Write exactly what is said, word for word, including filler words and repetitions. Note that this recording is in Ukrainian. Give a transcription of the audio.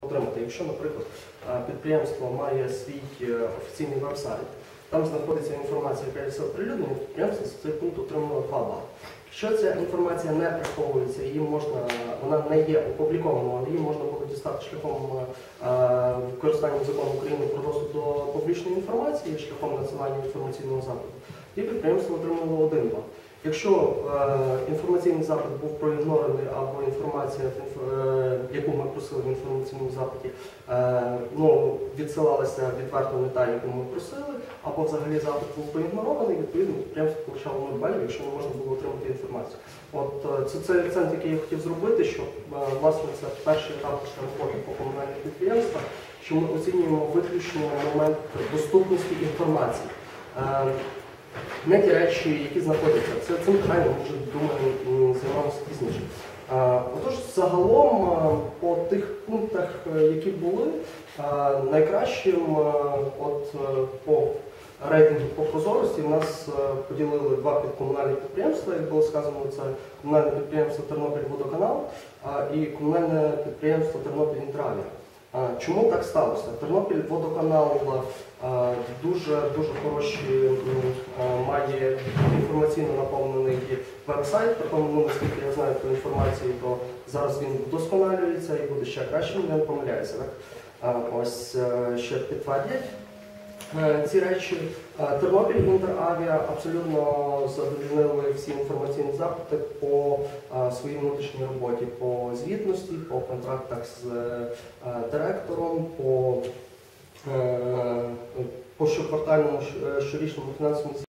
отримати. Якщо, наприклад, підприємство має свій офіційний веб-сайт, там знаходиться інформація, яка є оприлюднена, підприємство за цей пункт отримало два бали. Якщо ця інформація не приховується, її можна, вона не є опублікованою, але її можна було дістати шляхом е, використання закону України про доступ до публічної інформації, шляхом надсилання інформаційного запиту, і підприємство отримало один бал. Якщо е, інформаційний запит був проігнорений, або інформація, е, яку ми просили в інформаційному запиті, е, ну, відсилалася відверто не та, яку ми просили, або взагалі запит був проігнорований, відповідно підприємство получало нуль балів, якщо не можна було отримати інформацію. От е, це цей акцент, який я хотів зробити, що е, власне це перший етап роботи по комунальних підприємствах, що ми оцінюємо виключно момент доступності інформації. Е, Не ті речі, які знаходяться. Це цим питанням ми вже, думаю, займалися пізніше. Отож, загалом, по тих пунктах, які були, найкращим от, по рейтингу по прозорості в нас поділили два підкомунальні підприємства, як було сказано, це комунальне підприємство «Тернопільводоканал» і комунальне підприємство «Тернопільінтравія». Чому так сталося? Тернопільводоканал дуже, дуже хороший, має інформаційно наповнений веб-сайт, при тому, ну, наскільки я знаю про інформацію, то зараз він вдосконалюється і буде ще кращим, я не помиляюся. Так? Ось ще підтвердять ці речі. Тернопільінтеравіа абсолютно задовольнили всі інформаційні запити по своїй внутрішній роботі, по звітності, по контрактах з директором, по, по щоквартальному щорічному фінансовому